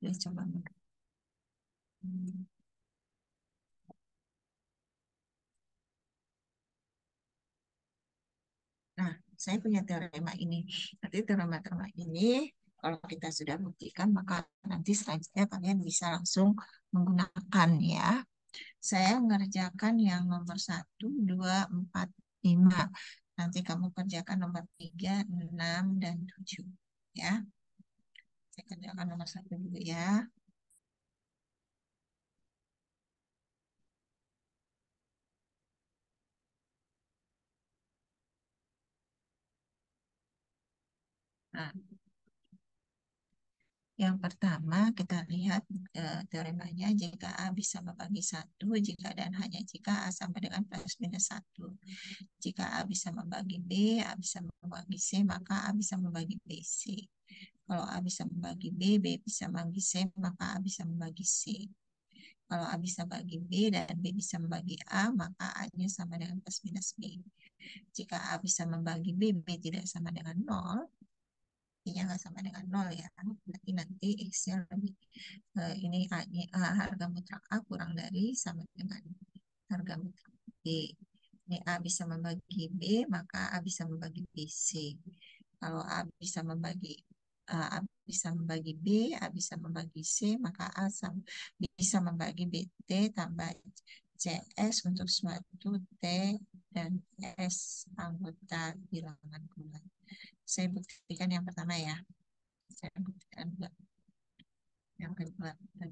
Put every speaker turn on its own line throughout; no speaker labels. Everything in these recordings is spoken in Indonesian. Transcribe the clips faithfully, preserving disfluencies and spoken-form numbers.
Dia coba. Hmm. Nah, saya punya teorema ini. Nanti teorema-teorema ini, kalau kita sudah buktikan, maka nanti selanjutnya kalian bisa langsung menggunakan ya. Saya mengerjakan yang nomor satu, dua, empat, lima. Nanti kamu kerjakan nomor tiga, enam, dan tujuh. Ya, saya kerjakan nomor satu dulu ya. Nah, yang pertama kita lihat eh, teoremanya jika A bisa membagi satu, jika dan hanya jika A sama dengan plus minus satu. Jika A bisa membagi B, A bisa membagi C, maka A bisa membagi B, C. Kalau A bisa membagi B, B bisa membagi C, maka A bisa membagi C. Kalau A bisa bagi B dan B bisa membagi A, maka A-nya sama dengan plus minus B. Jika A bisa membagi B, B tidak sama dengan nol, B-nya nggak sama dengan nol ya. Berarti nanti X-nya lebih, eh, ini A-nya, eh, harga mutlak A kurang dari sama dengan harga mutlak B. Ini A bisa membagi B, maka A bisa membagi B C. Kalau A bisa membagi eh, A bisa membagi B, A bisa membagi C, maka A sama, bisa membagi B T tambah C S untuk suatu T dan S anggota bilangan bulat. Saya buktikan yang pertama ya. Saya buktikan juga yang kedua.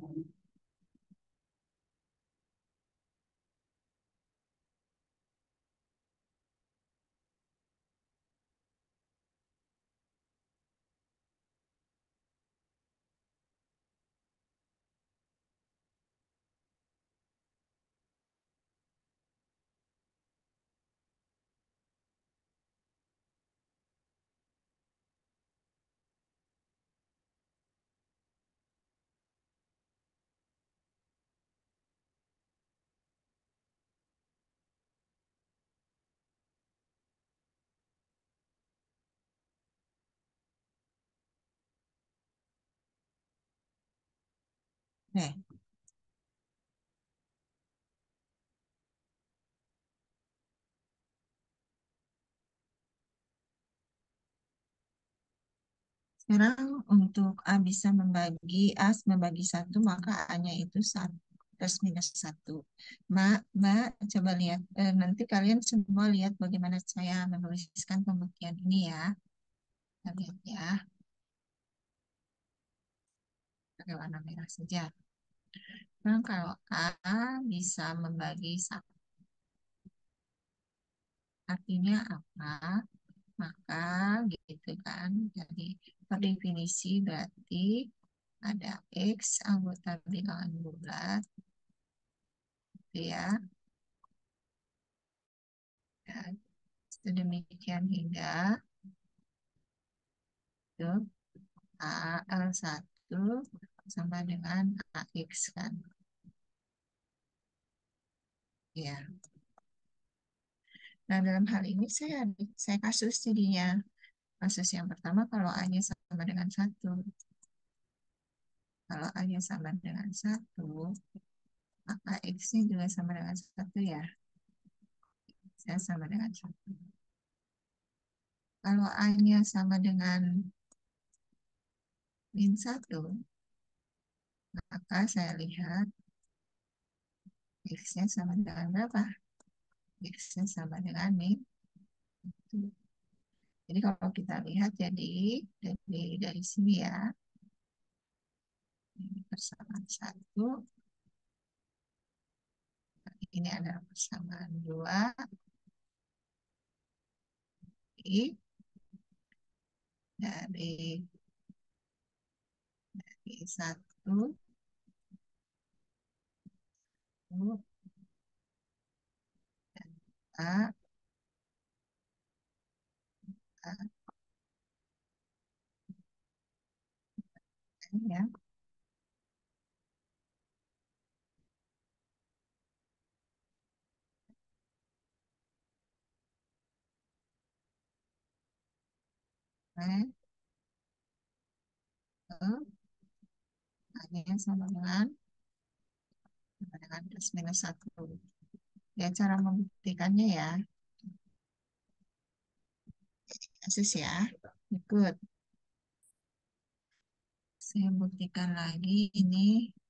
Nih, sekarang untuk A bisa membagi A membagi satu, maka A-nya itu satu plus minus satu. Mbak, Mbak, coba lihat. Eh, nanti kalian semua lihat bagaimana saya menuliskan pembuktian ini ya. Kita lihat ya, pakai warna merah saja. Nah, kalau A bisa membagi satu, artinya apa? Maka gitu kan. Jadi per definisi berarti ada X anggota bilangan bulat, gitu ya. Dan sedemikian hingga itu A L satu sama dengan A X kan. Ya. Nah, dalam hal ini saya saya kasus jadinya. Kasus yang pertama kalau A-nya sama dengan satu. Kalau A-nya sama dengan satu, maka X-nya juga sama dengan satu ya. Saya sama dengan satu. Kalau A-nya sama dengan min satu, maka saya lihat X-nya sama dengan berapa? X-nya sama dengan min. Jadi kalau kita lihat jadi dari dari sini ya, ini persamaan satu, ini adalah persamaan dua, I dari, dari satu, dua, dan A, A, ya. Nah, Artinya sama dengan, sama dengan plus minus satu. Ya, cara membuktikannya ya. Kasus ya. Ikut. Saya buktikan lagi ini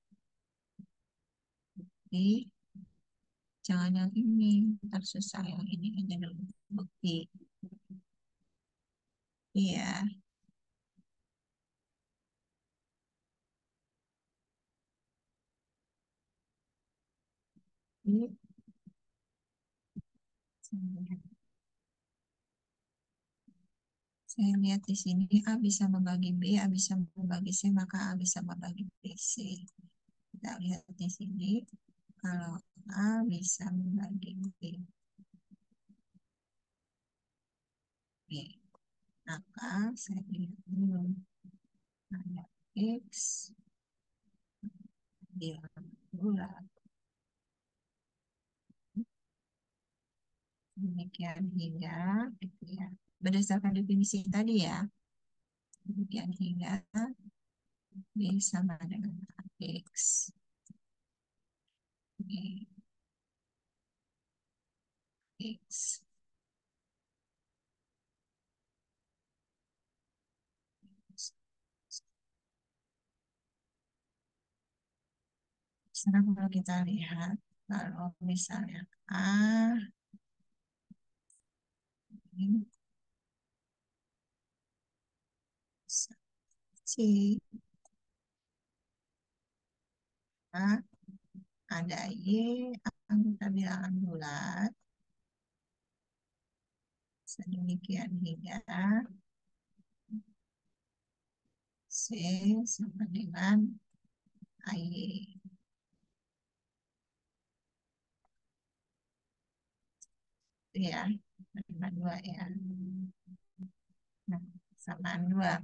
di, jangan yang ini, ntar susah yang ini aja dulu. Bukti. Iya. Ini saya lihat, saya lihat di sini A bisa membagi B, A bisa membagi C, maka A bisa membagi B, C. Kita lihat di sini, kalau A bisa membagi B, B, maka saya lihat dulu ada X di bulat. Demikian hingga, gitu ya. Berdasarkan definisi tadi ya, demikian hingga B sama dengan X. B, X. Sekarang kalau kita lihat, kalau misalnya A ini C, A, ada Y, anggota bilangan bulat, sedemikian hingga C sama dengan A Y. Itu ya, sama dua ya. Nah, samaan dua.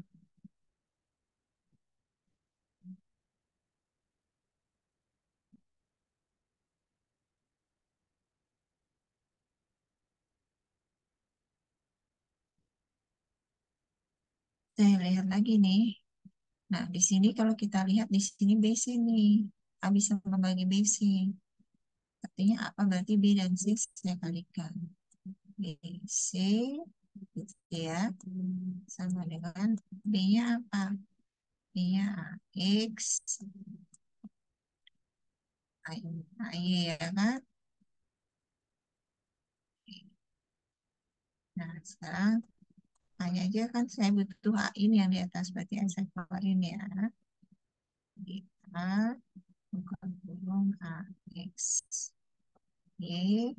Saya lihat lagi nih. Nah, di sini kalau kita lihat di sini B C nih. A bisa membagi B C. Artinya apa? Berarti B dan C saya kalikan. B, C, gitu ya. Sama dengan B-nya apa? B-nya X, A Y ya kan? Nah, sekarang hanya aja kan saya butuh A ini yang di atas, berarti yang saya keluarin ya. A, bukan kurung A, X, Y,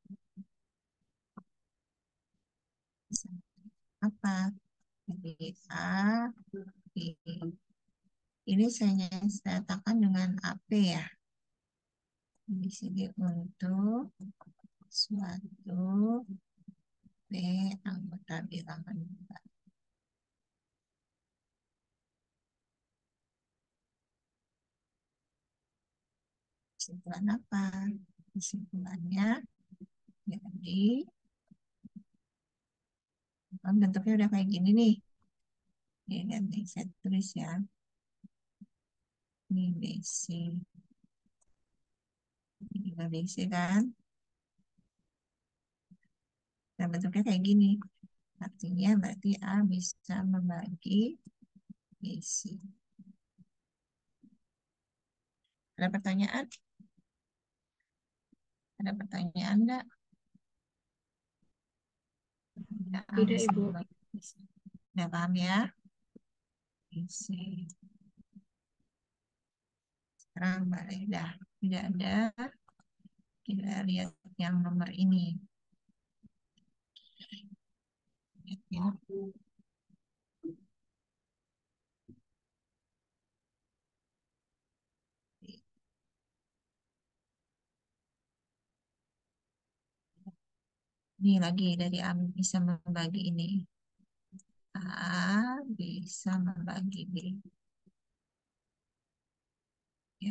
apa? Jadi A, B. Ini saya nyatakan dengan A P ya. Di sini untuk suatu B anggota bilangan bulat. Kesimpulan apa? Kesimpulannya jadi kan bentuknya udah kayak gini nih. Ini nanti saya tulis ya. Ini B C. Ini B C kan. Dan bentuknya kayak gini. Artinya berarti A bisa membagi B C. Ada pertanyaan? Ada pertanyaan enggak? Ya, A
Tidak,
bisa
Ibu.
membagi B C. Udah paham ya? B C. Sekarang balik dah. Tidak ada. Kita lihat yang nomor ini. Ya. Ini lagi dari A bisa membagi ini. A bisa membagi B. Ya.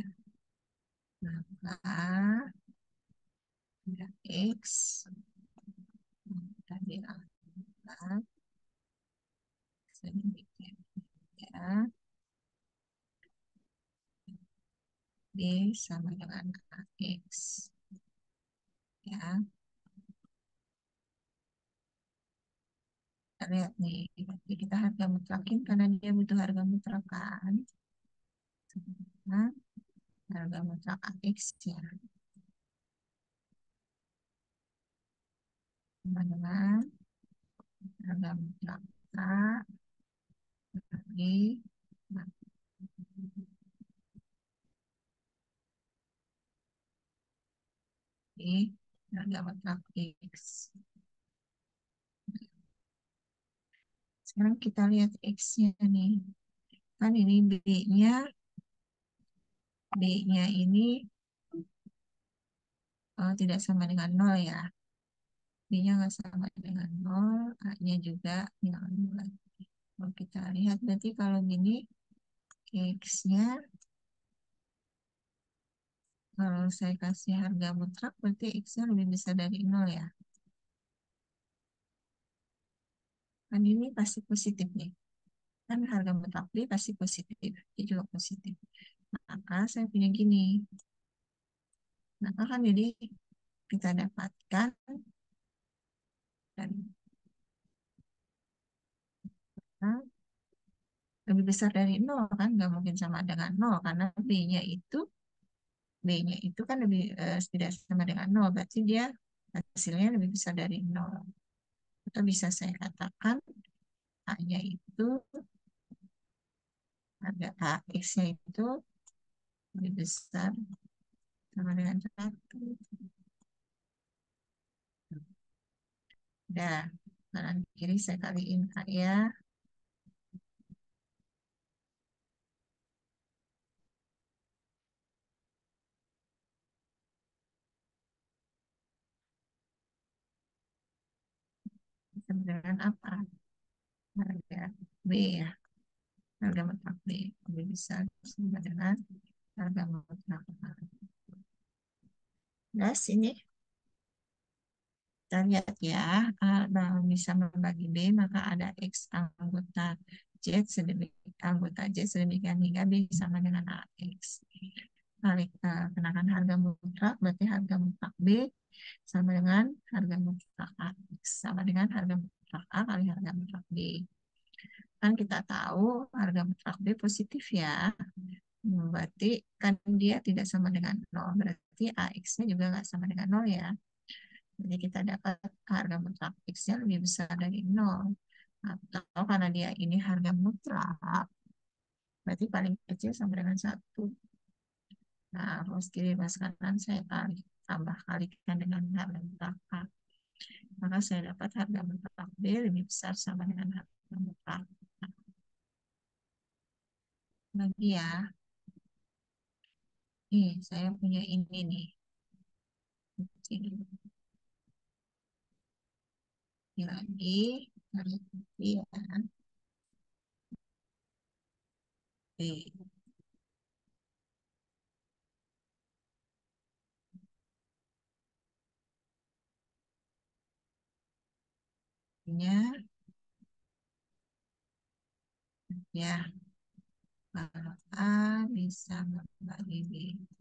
Maka ada X. Tadi angka sedemikian ya. B sama dengan A X. Ya, kita lihat nih. Berarti kita harga mutlakin karena dia butuh harga mutlak kan. Nah, harga mutlak A X ya. Sama dengan harga mutlak A, B, B, harga mutlak X. Sekarang kita lihat X-nya nih. Kan ini B-nya, B-nya ini oh, tidak sama dengan nol ya. B-nya nggak sama dengan nol, A-nya juga nggak nol. Kalau kita lihat berarti kalau gini, X-nya, kalau saya kasih harga mutlak, berarti X-nya lebih besar dari nol ya. Kan ini pasti positif nih. Kan harga mutlak B pasti positif. Dia juga positif. Maka saya punya gini. Maka kan jadi kita dapatkan dan nah, lebih besar dari nol kan nggak mungkin sama dengan nol karena B-nya itu B-nya itu kan lebih eh, tidak sama dengan nol berarti dia hasilnya lebih besar dari nol atau bisa saya katakan A-nya itu ada A X-nya itu lebih besar sama dengan satu. Udah, kanan kiri saya kaliin A ya. Sama dengan apa? Harga B ya. Harga mutlak B lebih besar sama dengan harga mutlak A. Nah, sini kita lihat ya, kalau bisa membagi B, maka ada X anggota Z sedemikian, anggota Z sedemikian hingga B sama dengan A X. Kali uh, kenakan harga mutlak, berarti harga mutlak B sama dengan harga mutlak A X, sama dengan harga mutlak A kali harga mutlak B. Kan kita tahu harga mutlak B positif ya, berarti kan dia tidak sama dengan nol, berarti A X-nya juga nggak sama dengan nol ya. Jadi kita dapat harga mutlak X-nya lebih besar dari nol. Atau karena dia ini harga mutlak, berarti paling kecil sama dengan satu. Nah, ruas kiri ruas kanan saya kali, tambah kalikan dengan harga mutlak A. Maka saya dapat harga mutlak B lebih besar sama dengan harga mutlak A. Lagi ya, nih saya punya ini nih. Ini lagi, lagi ya, B. Nya ya, kalau A bisa membagi B.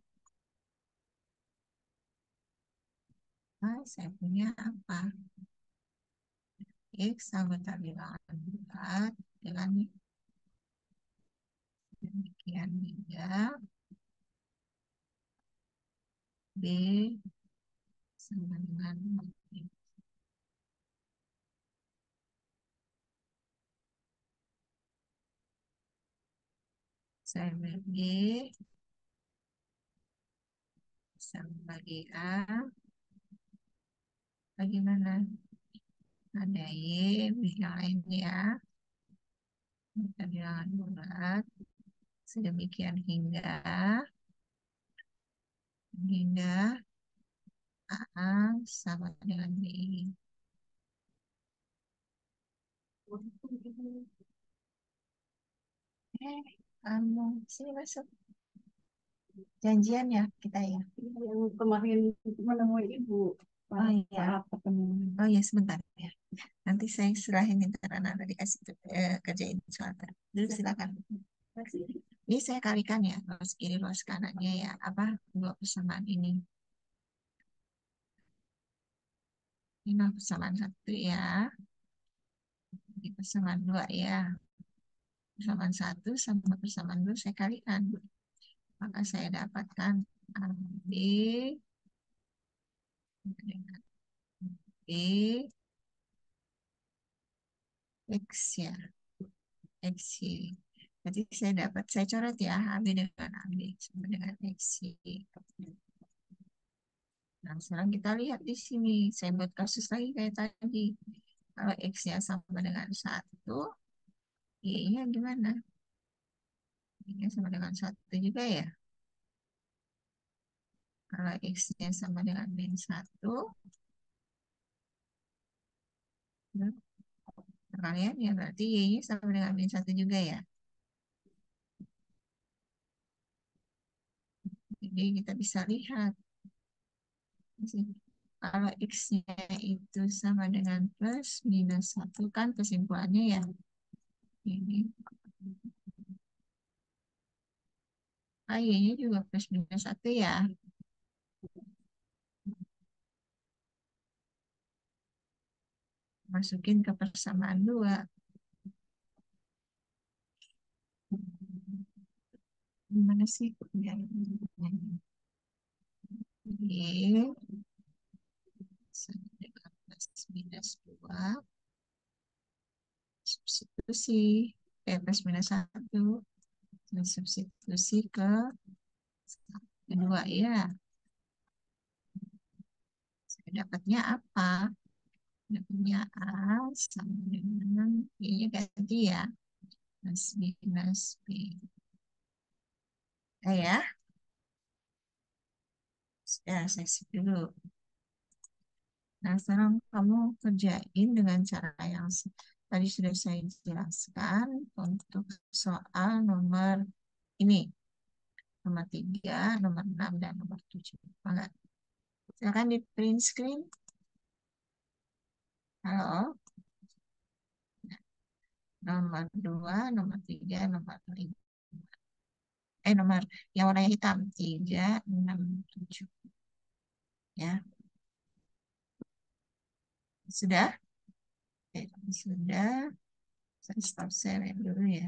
Nah, saya punya apa? X anggota bilangan bulat dengan demikian hingga B sama dengan X. Saya bagi sama bagi A. Bagaimana? Ada Y, yang lain ya. Anggota bilangan bulat. Sedemikian hingga hingga A sama dengan B. Eh, kamu sini masuk. Janjian ya kita ya.
Yang kemarin menemui ibu
Oh
saat
iya.
ketemu.
Oh iya sebentar ya. Nanti saya serahin internet nanti dikasih eh, kerjain soal. Dulu silakan.
Terima kasih.
Ini saya kalikan ya, luas kiri, luas kanannya ya, apa dua persamaan ini. Ini persamaan satu ya, ini persamaan dua ya. Persamaan satu sama persamaan dua saya kalikan. Maka saya dapatkan A B dengan B X ya, X Y. Berarti saya dapat, saya coret ya, A B dengan A B sama dengan X Y. Nah, sekarang kita lihat di sini. Saya buat kasus lagi kayak tadi. Kalau X-nya sama dengan satu, Y-nya gimana? Y-nya sama dengan satu juga ya. Kalau X-nya sama dengan min satu, kalian ya berarti Y-nya sama dengan min satu juga ya. Jadi kita bisa lihat. Kalau X-nya itu sama dengan plus minus satu kan kesimpulannya ya. Ini ah, Y-nya juga plus minus satu ya. Masukin ke persamaan dua. Gimana sih? Biar Y sama dengan plus minus dua. Substitusi. Eh, plus minus satu. Dan substitusi ke kedua ya. Saya dapatnya apa? Dapatnya A sama dengan Y-nya ganti ya. Plus minus B. Eh, ya, sudah saya sip dulu. Nah, sekarang kamu kerjain dengan cara yang tadi sudah saya jelaskan untuk soal nomor ini, nomor tiga, nomor enam, dan nomor tujuh. Enggak. Silakan di print screen. Halo, nomor dua, nomor tiga, nomor lima. Eh, nomor yang warnanya hitam, tiga, enam, tujuh. Ya, sudah? Oke, sudah. Saya stop share dulu ya.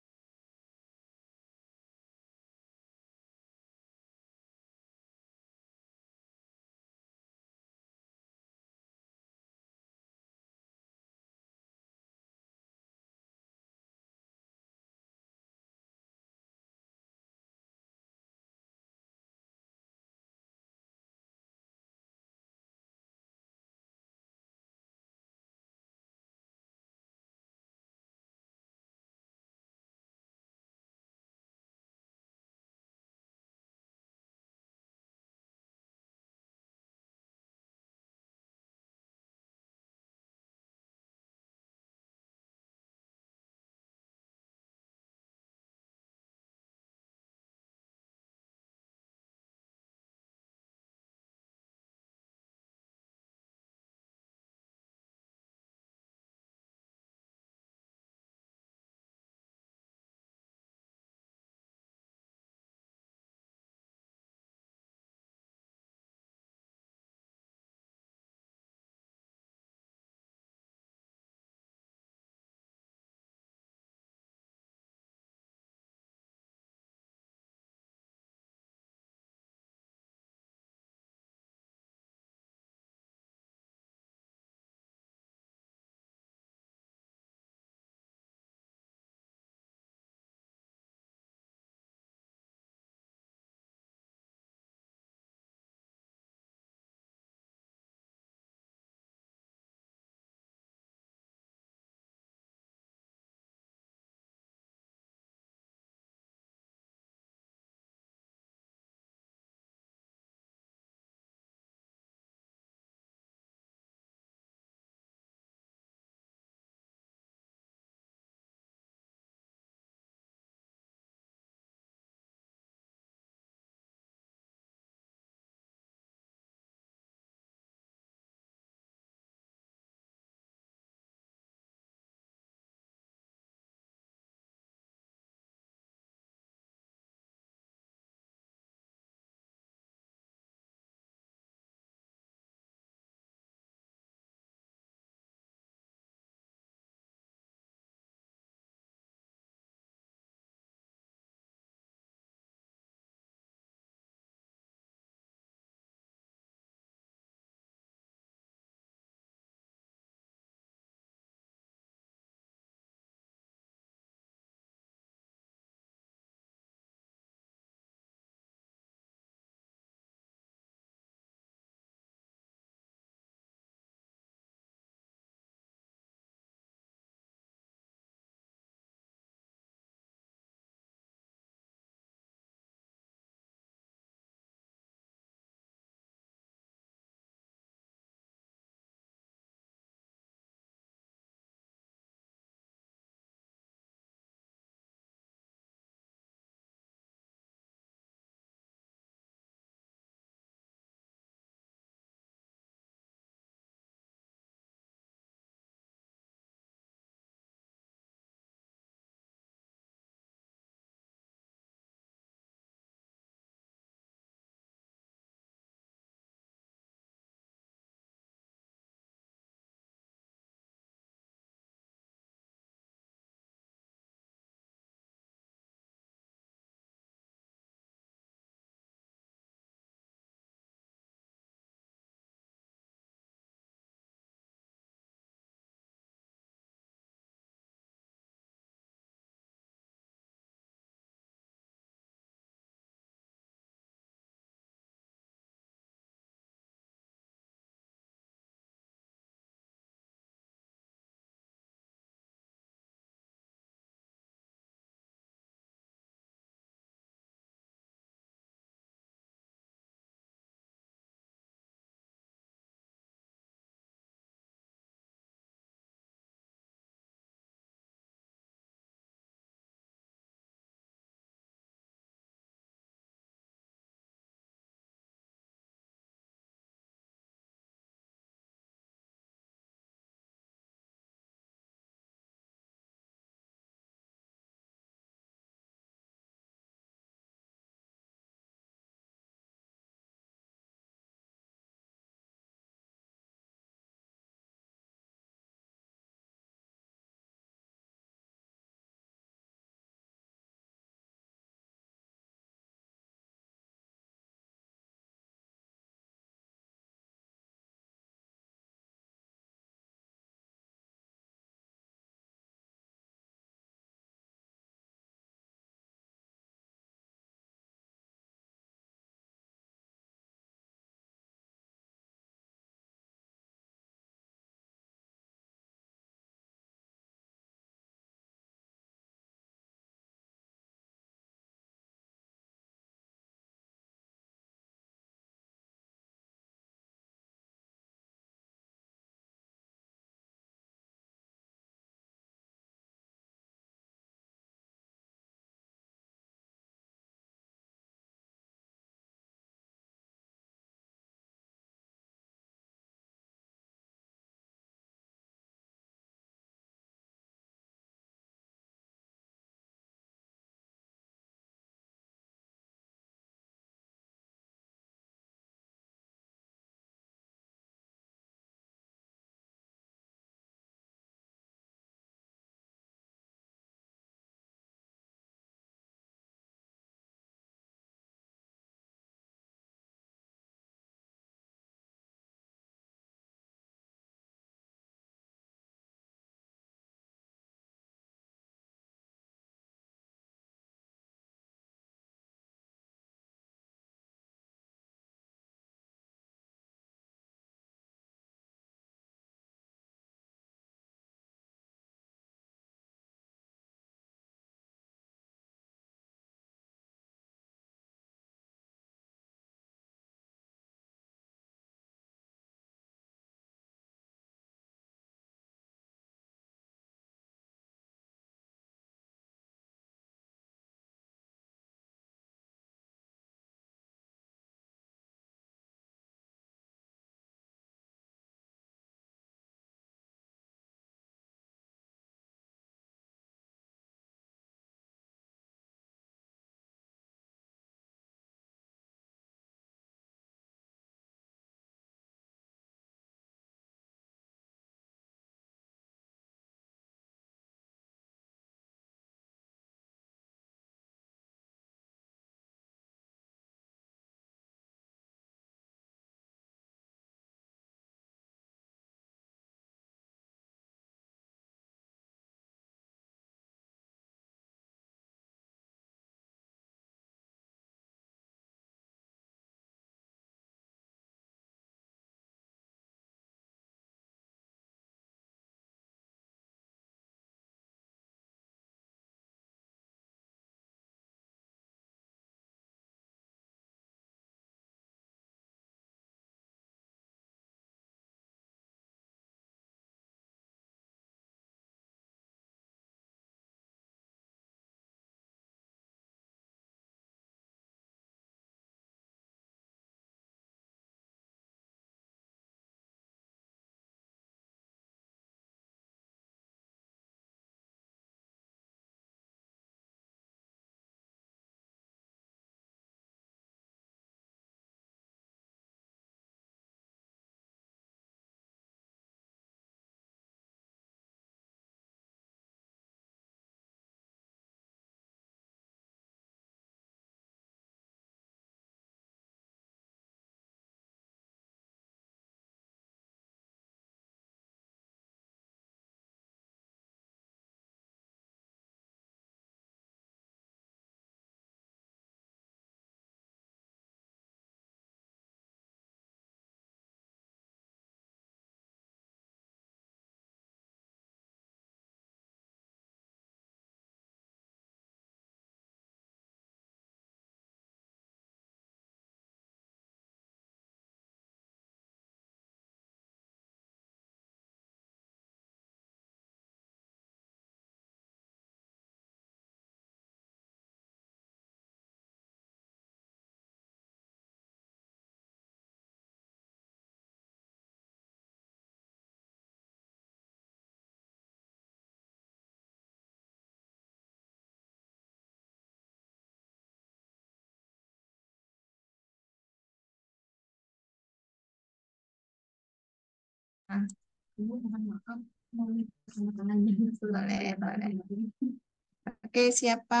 Ibu mohon maaf, mau minta tanda tangannya.
Boleh, boleh. Oke, siapa?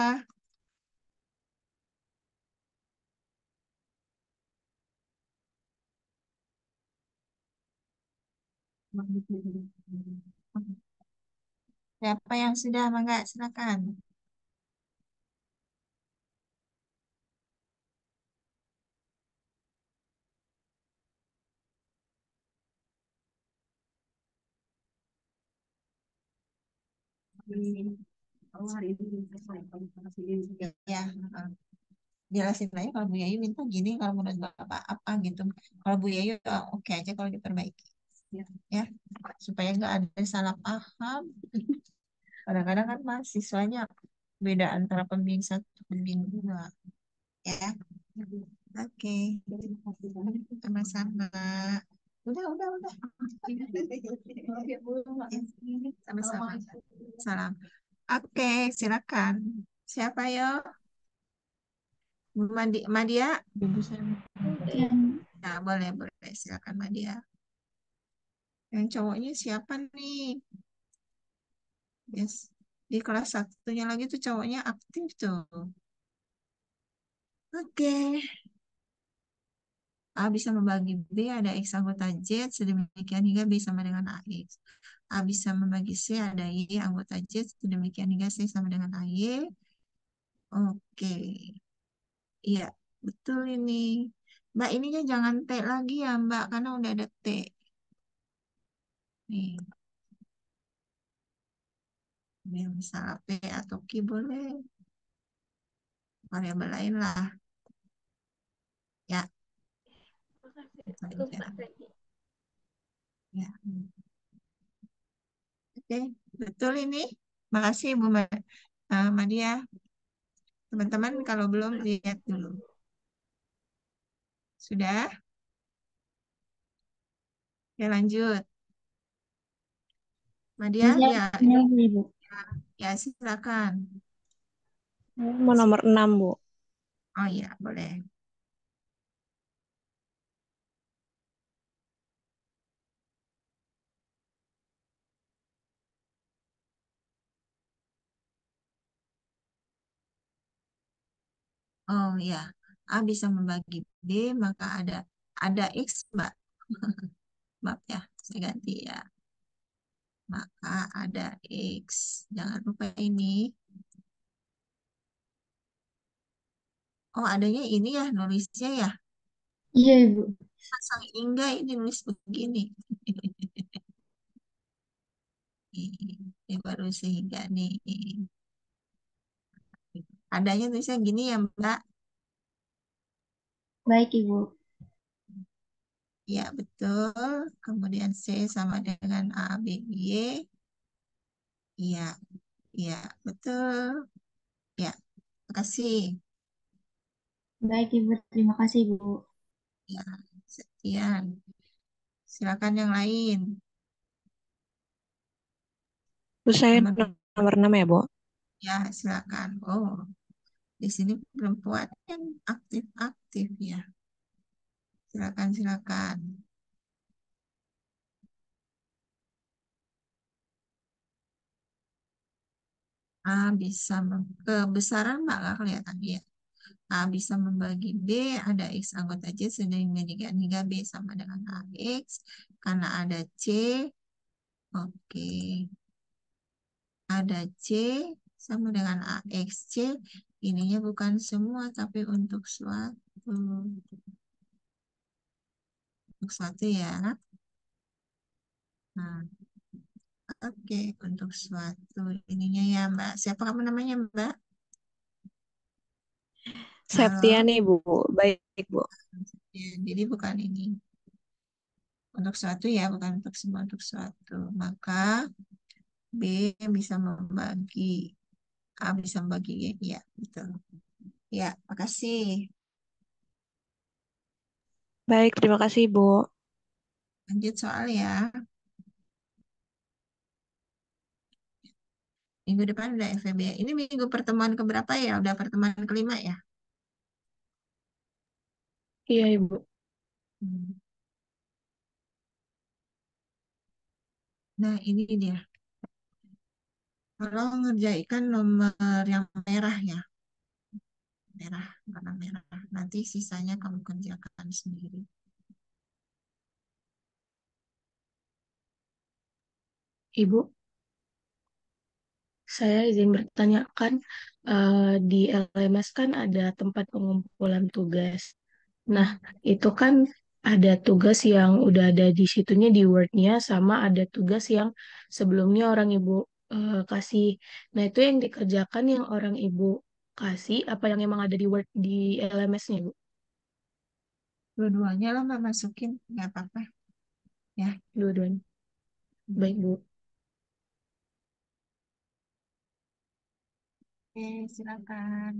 Siapa yang sudah? Mangga, silakan.
Oh, hari ini belum selesai. Kalau kasih dia
Ya, heeh. Jelasin aja kalau Bu Yayu minta gini, kalau menurut Bapak apa gitu. Kalau Bu Yayu oh, oke aja kalau diperbaiki.
ya.
Ya, supaya nggak ada salah paham. Kadang-kadang kan mahasiswanya beda antara pembimbing satu pembimbing dua. Ya, oke.
Terima kasih banyak.
Sama-sama. Udah, udah, udah.
Maaf ya, Bu. Makasih.
Sama-sama.
Assalamualaikum.
Salam. Oke, silakan. Siapa yo? Bu Madi Madia? Ibu saya.
Dan
Nah, boleh, boleh. Silakan Madia. Yang cowoknya siapa nih? Yes. Di kelas satunya lagi tuh cowoknya aktif tuh. Oke. A bisa membagi B, ada X anggota Z, sedemikian hingga B sama dengan A X. A bisa membagi C, ada Y anggota Z, sedemikian hingga C sama dengan A Y. Oke. Iya, betul ini. Mbak, ininya jangan T lagi ya, Mbak, karena udah ada T. Nih, yang misalnya P atau Q boleh. Variabel lain lah. Ya, itu aja.
lupa tadi.
Ya. Oke, betul ini. Makasih Bu Ma- eh, Madia. Teman-teman kalau belum lihat dulu. Sudah? Ya lanjut. Madia,
Bisa
ya,
punya Bu, Ibu.
ya silakan.
Mau nomor enam Bu.
Oh iya, boleh. Oh ya, A bisa membagi B, maka ada ada X, Mbak. Maaf ya, saya ganti ya. Maka ada X. Jangan lupa ini. Oh, adanya ini ya, nulisnya ya.
Iya Ibu.
Pasang enggak ini nulis begini. Ini baru sehingga nih. Adanya tulisnya gini ya, Mbak.
Baik Ibu.
Ya, betul. Kemudian C sama dengan A, B, Y. Iya, iya, betul. Ya, makasih.
Baik Ibu. Terima kasih Ibu.
Ya, sekian. Silakan yang lain.
Terus saya
Nomor
nomor enam ya Bu.
ya, silakan. Oh, di sini perempuan yang aktif-aktif ya. Silakan, silakan. A bisa mem- kebesaran Mbak nggak kelihatan ya. A bisa membagi B, ada X anggota C, sedemikian hingga B sama dengan A X. Karena ada C, oke. Ada C sama dengan A X. C, ininya bukan semua, tapi untuk suatu. Untuk suatu ya. Nah, oke, untuk suatu ininya ya Mbak. Siapa kamu namanya Mbak? Halo?
Septiani Bu. Baik Bu.
Ya, jadi bukan ini. Untuk suatu ya, bukan untuk semua, untuk suatu. Maka B bisa membagi, A bisa membagi Y. Ya, betul. Ya, makasih.
Baik, terima kasih Bu.
Lanjut soal ya. Minggu depan udah F E B. Ini minggu pertemuan keberapa ya? Udah pertemuan kelima ya?
Iya Ibu.
Hmm. Nah, ini dia. Kalau ngerjakan nomor yang merah ya, merah, warna merah. Nanti sisanya kamu kerjakan sendiri.
Ibu, saya izin bertanyakan, eh, di L M S kan ada tempat pengumpulan tugas. Nah, itu kan ada tugas yang udah ada di situnya di Word-nya, sama ada tugas yang sebelumnya orang Ibu eh, kasih. Nah, itu yang dikerjakan yang orang Ibu kasih, apa yang emang ada di Word di L M S-nya, Bu?
Dua-duanya lo mau masukin, nggak apa-apa ya.
Dua-duanya. Baik, Bu.
Oke, silakan.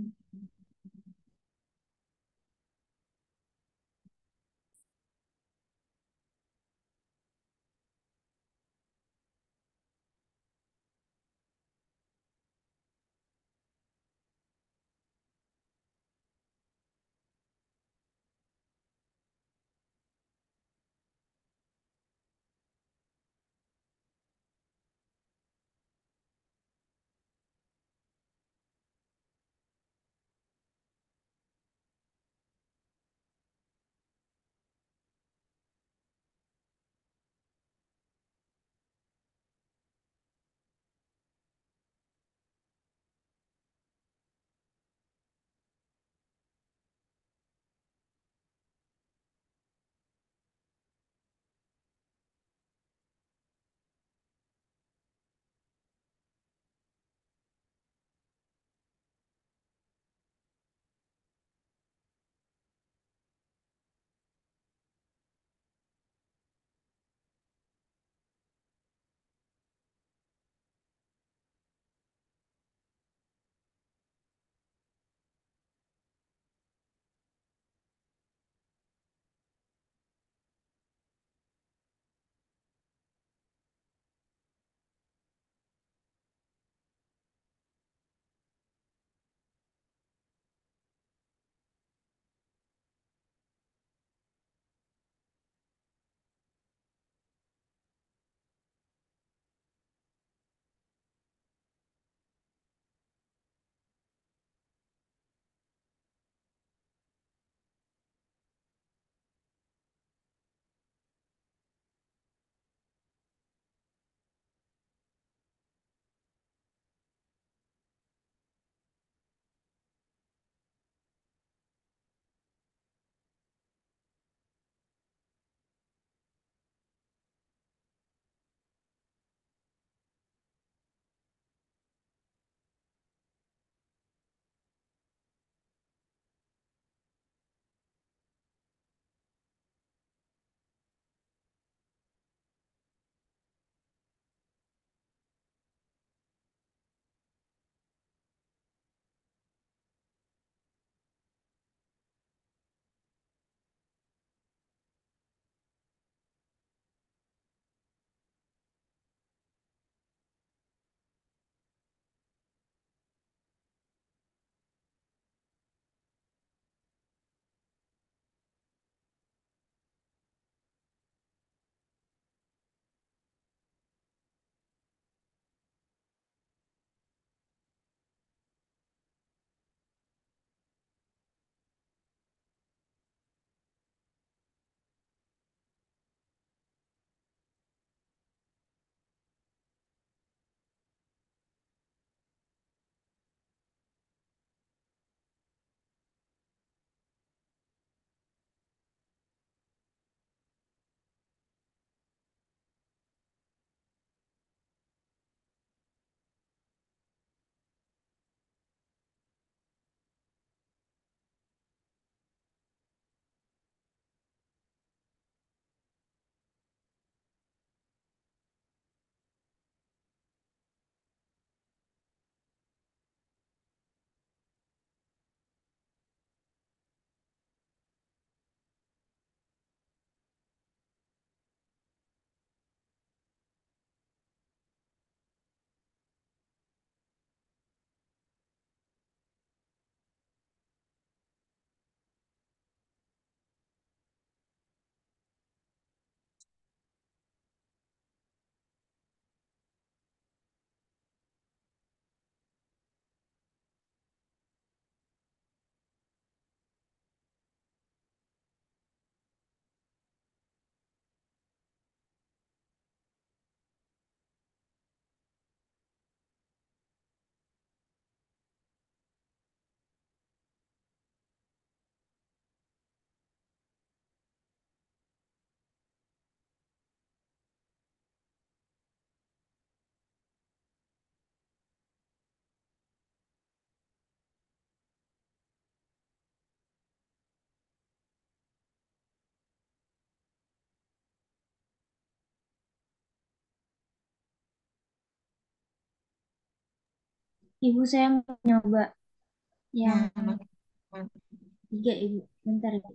Ibu, saya mau nyoba yang
Ya, Mak.
tiga, Ibu. Bentar, Ibu.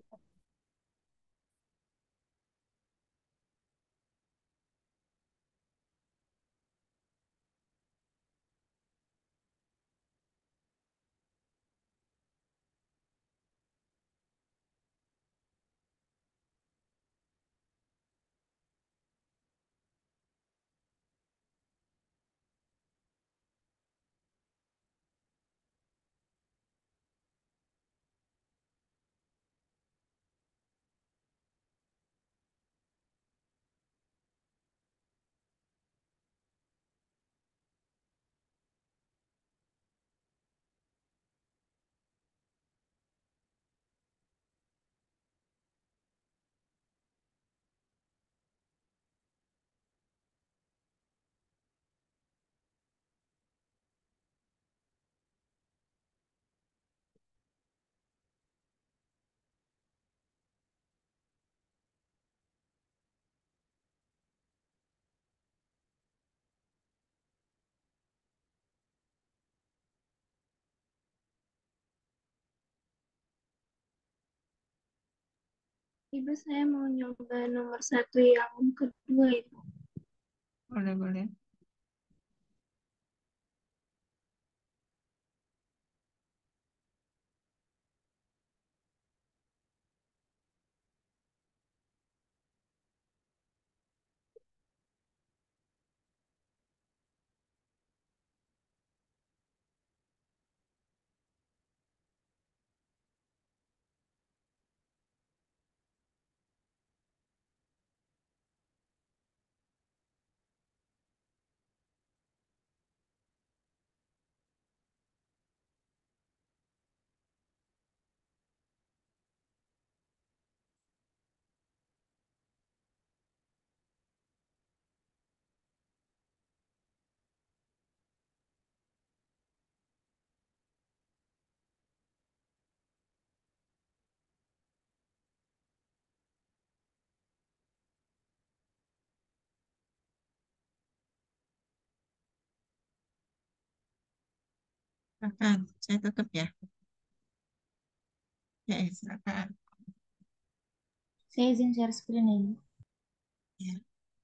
Ibu, saya mau nyoba nomor satu yang kedua itu.
Boleh, boleh. Silakan, saya tutup ya. Ya, silakan.
Saya izin share screen ya, Ibu.
Ya,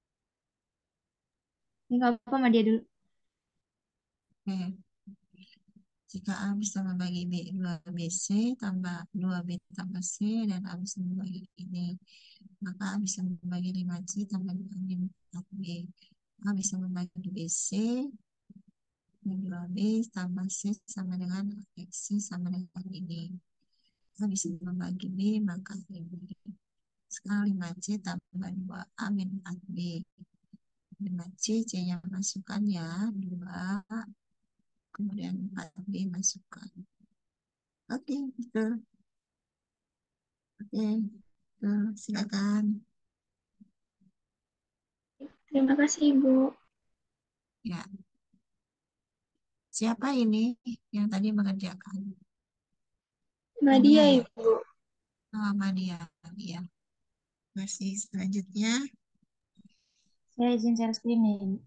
Ini nggak apa-apa sama dia dulu.
oke. Jika A bisa membagi B dua B C tambah dua B tambah C dan A bisa membagi ini, maka A bisa membagi lima C tambah dua B empat B. A bisa membagi B C, dua B tambah C sama dengan X C sama dengan ini. A bisa membagi B, maka ini. Sekarang lima C tambah dua A min empat B. lima C, C-nya masukkan ya, dua, kemudian empat B masukkan. Oke, betul. Oke, betul. Silakan.
Terima kasih, Ibu.
Ya, siapa ini yang tadi mengerjakan?
Mbak
Nadia
Dia,
ya?
Ibu.
Oh, Nadia. Ya. Masih selanjutnya.
Saya izin share screen ya, Ibu.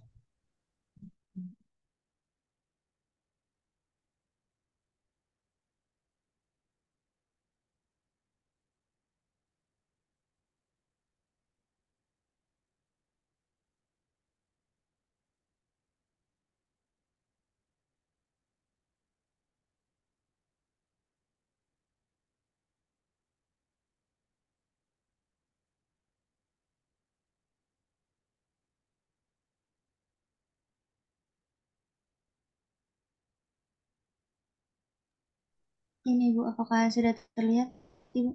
Ini, Ibu, apakah sudah terlihat, Ibu?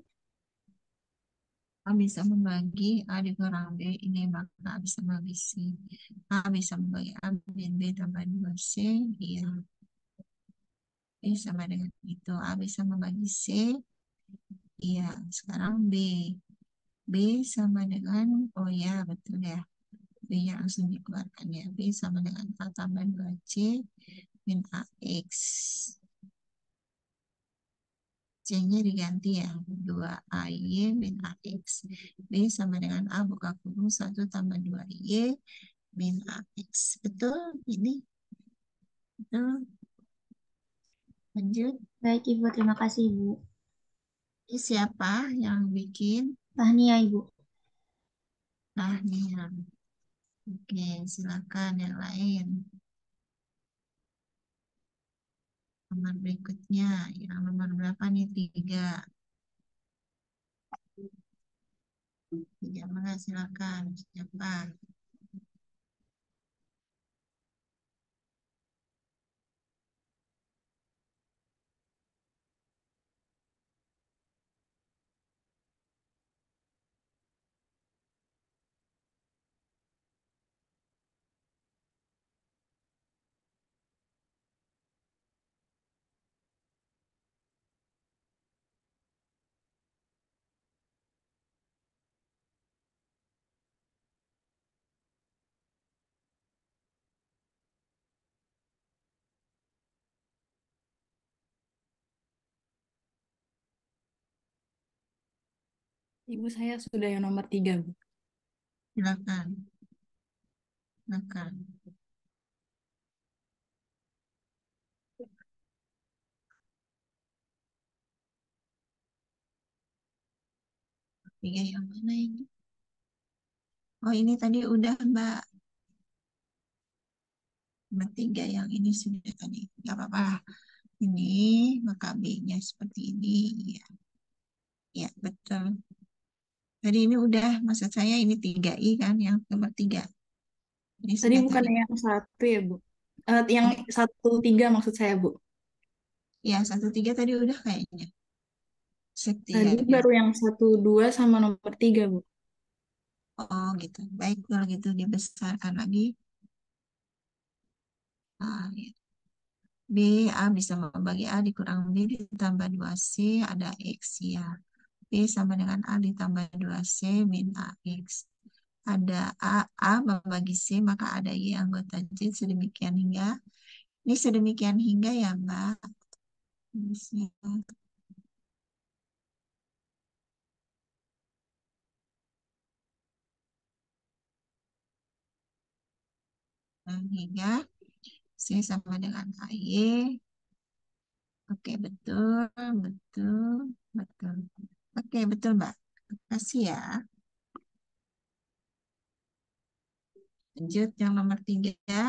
A bisa membagi A dikurang B, ini maka A bisa membagi C. A bisa membagi A min B tambah dua C, iya. B sama dengan itu. A bisa membagi C, iya. Sekarang B. B sama dengan, oh ya betul ya. B-nya langsung dikeluarkan ya. B sama dengan A tambah dua C min A X. C-nya diganti ya. dua A Y min A X. B sama dengan A buka kurung satu tambah dua Y min A X. Betul? Ini? Betul? Lanjut.
Baik, Ibu. Terima kasih, Ibu.
Ini siapa yang bikin?
Tahnia, Ibu.
Nah, nih. Oke, silakan yang lain. Nomor berikutnya, yang nomor berapa nih? Tiga. Tiga mana? Silakan. Siapa?
Ibu saya sudah yang nomor tiga, Bu.
Silakan. Silakan. Tiga yang mana ini? Oh, ini tadi udah, Mbak. Nomor tiga yang ini sudah tadi. Gak apa-apa lah. Ini Makabinya seperti ini. Ya, ya betul. Tadi ini udah, maksud saya ini tiga i kan, yang nomor tiga. Ini
Tadi
sudah
bukan
tadi.
yang satu ya, Bu. Eh, yang
Oh,
satu tiga maksud saya, Bu.
ya satu tiga tadi udah kayaknya.
Tadi
Setianya.
baru yang satu dua sama nomor tiga, Bu.
Oh gitu. Baik kalau gitu dibesarkan lagi. Ah, ya. B, A bisa membagi A dikurang B ditambah dua C, ada X ya. B sama dengan A ditambah dua C min A X. Ada A, A membagi C, maka ada Y anggota J sedemikian hingga. Ini sedemikian hingga ya, Mbak. Bisa. Dan hingga C sama dengan A Y. Oke, betul, betul, betul. Oke, betul, Mbak. Terima kasih ya. Lanjut yang nomor tiga.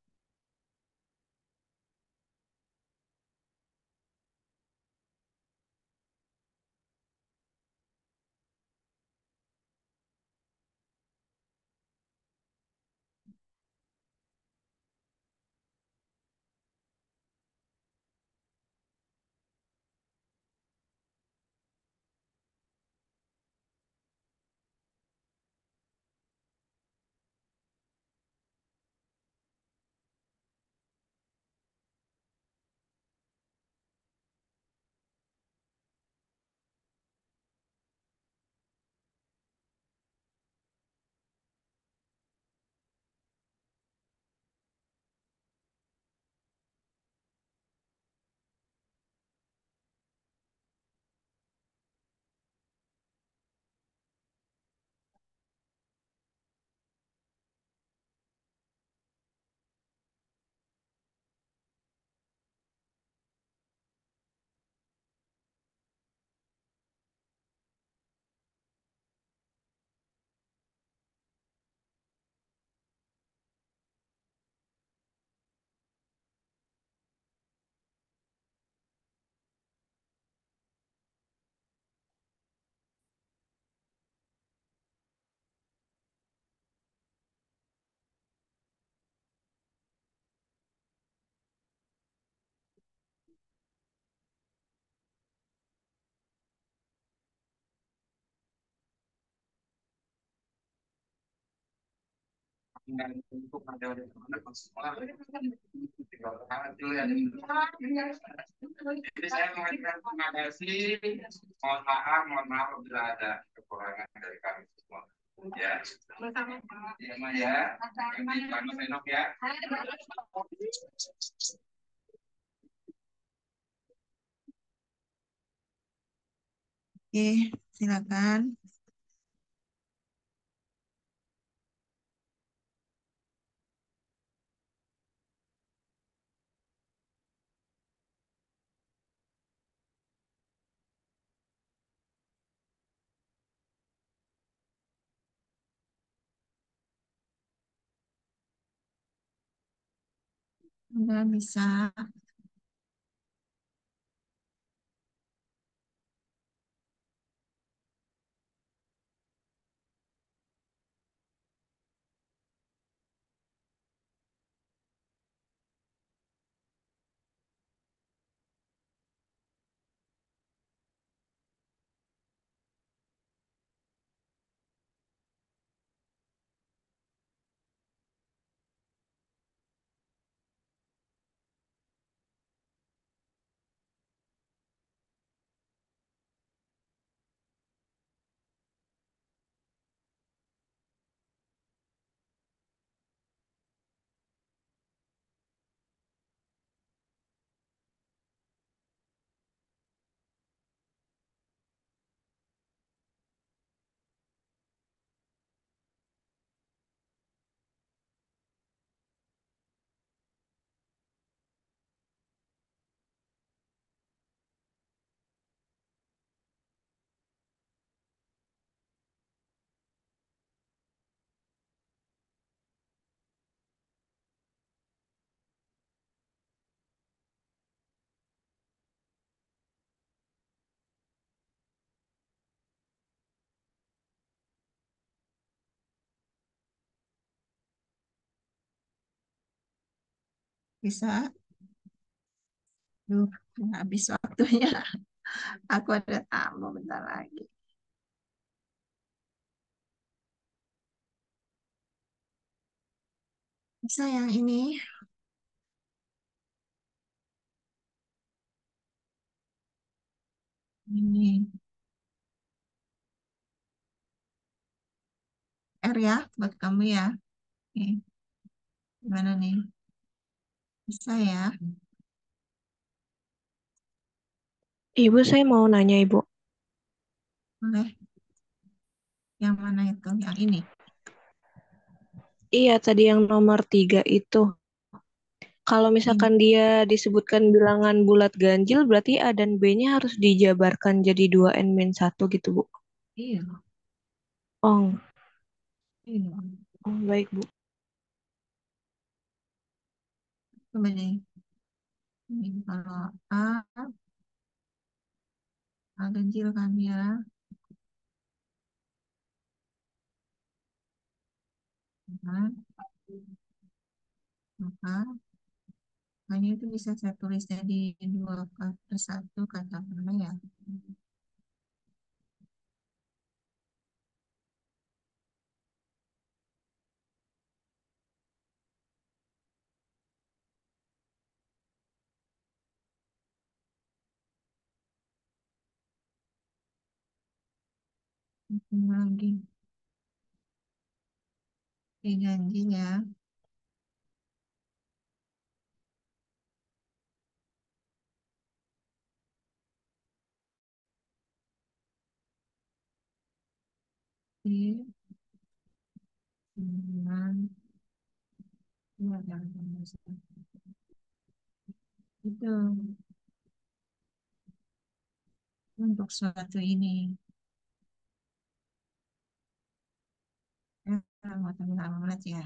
Jadi saya mengajukan terima kasih, mohon maaf, mohon maaf bila ada kekurangan dari kami semua. Ya, ya, Ma, ya. Ini Pak Senok ya.
Oke, silakan. Udah bisa. Bisa. Duh, habis waktunya. Aku ada tamu bentar lagi. Bisa yang ini. Ini R ya, buat kamu ya. Nih, gimana nih? Bisa ya?
Ibu, saya mau nanya, Ibu.
Boleh. Yang mana itu? Yang ini.
Iya, tadi yang nomor tiga itu. Kalau
Ini.
misalkan dia disebutkan bilangan bulat ganjil, berarti A dan B-nya harus dijabarkan jadi dua N min satu gitu, Bu.
Iya.
Oh,
Iya.
oh, baik, Bu.
Coba deh. Ini kalau A, A ganjil kan ya. Nah, maka hanya itu bisa saya tulis jadi dua per satu kata mana ya. Ini lagi. Ini ganjil ya. Di sembilan. Dua dan itu untuk suatu ini. Eh, mau tambah ya.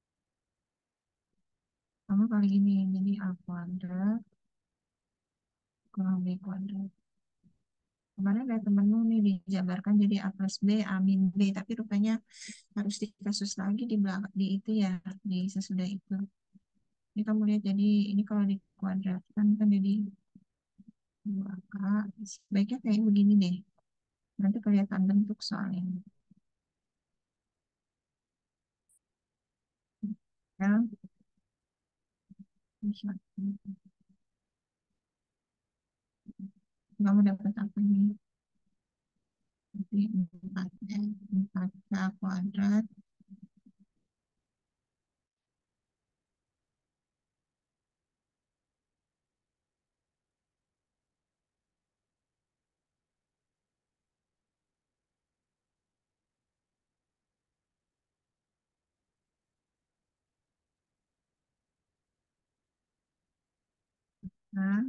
Kamu kali ini jadi A kuadrat kurang B kuadrat. Kemarin ada temenmu nih dijabarkan jadi A plus B, A min B, tapi rupanya harus dikasus lagi di belakang di itu ya, di sesudah itu. Ini kamu lihat jadi ini kalau dikuadratkan kan jadi dua K. Sebaiknya kayak begini deh. Nanti kelihatan bentuk soalnya. Ya, kamu dapat apa nih? Jadi empat empat K kuadrat. Nah,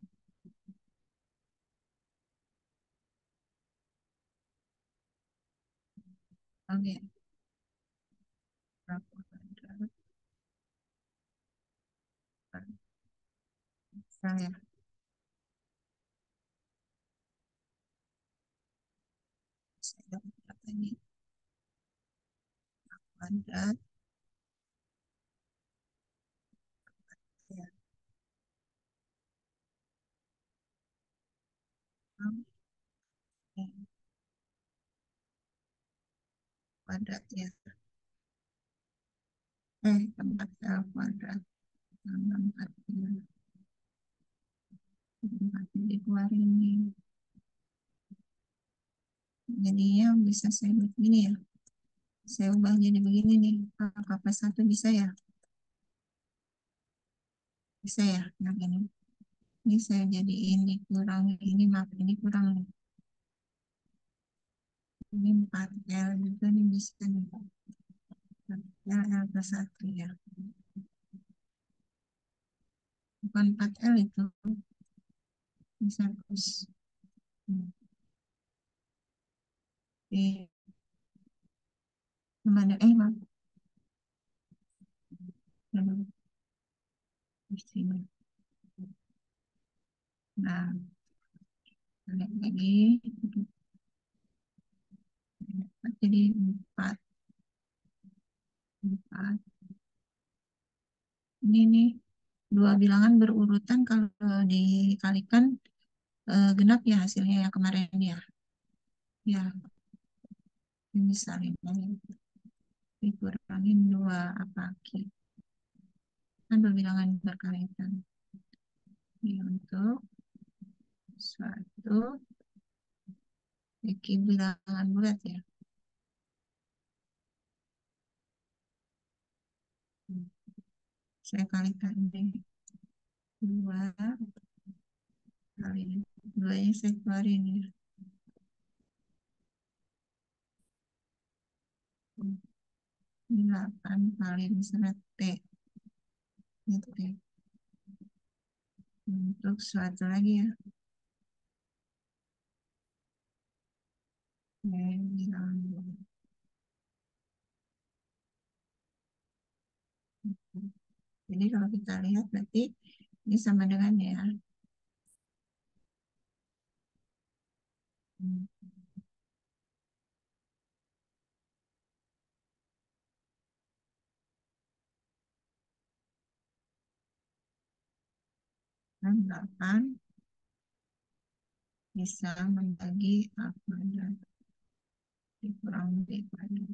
oke. Berapa kuadrat? kuadrat ya. Saya dapat berapa ini? Kuadrat. Ya. Oke. Kuadrat ya. Eh, empat L kuadrat. Tambah empat L. empat dikeluarin nih. Jadinya bisa saya buat gini ya. Saya ubah jadi begini nih. K P satu bisa ya? Bisa ya? Nah, gini. Ini saya jadi ini kurang, ini maaf, ini kurang. Ini empat L juga nih bisa nih. empat L, L plus satu ya. Bukan empat L itu. Bisa terus. Oke. Kemana? Eh, maaf. Lalu, di sini. Nah, balik lagi. Jadi empat. empat. Ini nih, dua bilangan berurutan kalau dikalikan eh, genap ya hasilnya ya kemarin ya. Ya, ini misalnya dikurangin dua apa ki. Kan dua bilangan berkaitan. Ini untuk suatu Iki bilangan bulat ya. Saya kalikan ini dua kali dua nya saya keluarin ya. delapan kali misalnya T. Gitu ya. Untuk suatu lagi ya. Oke, bilangan bulat. Jadi kalau kita lihat berarti ini sama dengan ya. Hmm. Dan delapan bisa membagi A kuadrat dikurang B kuadrat.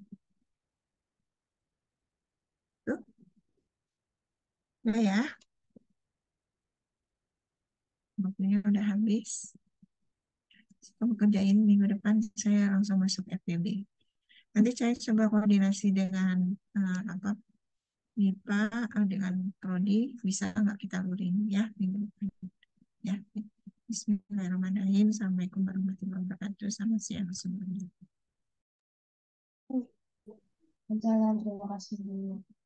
Tuh, udah ya. Waktunya udah habis. Kamu kerjain minggu depan saya langsung masuk F E B. Nanti saya coba koordinasi dengan uh, apa I P A uh, dengan Prodi, bisa nggak kita luring ya minggu depan ya. Bismillahirrahmanirrahim. Assalamualaikum warahmatullahi wabarakatuh. Selamat siang semuanya.
Jalan, terima kasih.